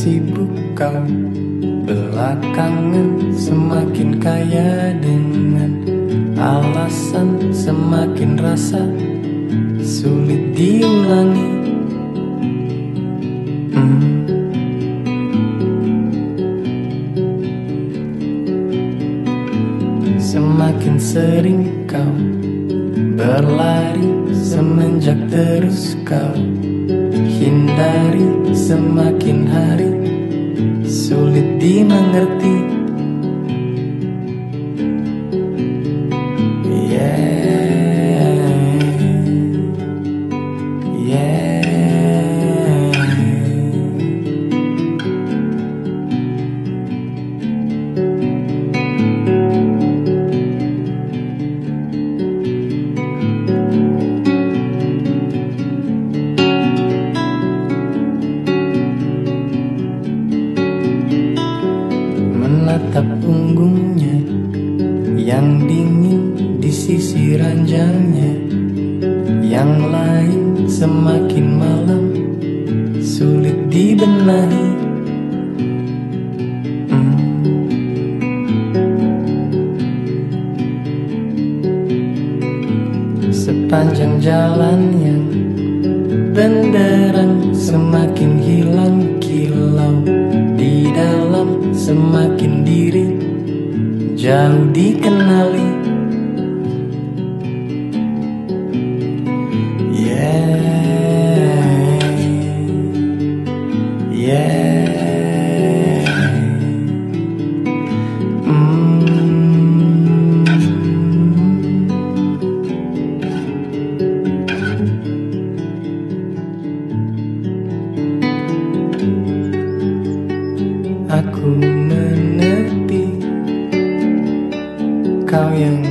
sibuk kau belakangan, semakin kaya dengan alasan, semakin rasa sulit diulangi. Semakin sering kau berlari, semenjak terus kau hindari, semakin hari sulit dimengerti. Menatap punggungnya yang dingin di sisi ranjangnya, yang lain semakin malam sulit dibenahi. Sepanjang jalan yang benderang, semakin hilang kilau di dalam, semakin diri jauh dikenali. Aku menepi, kau yang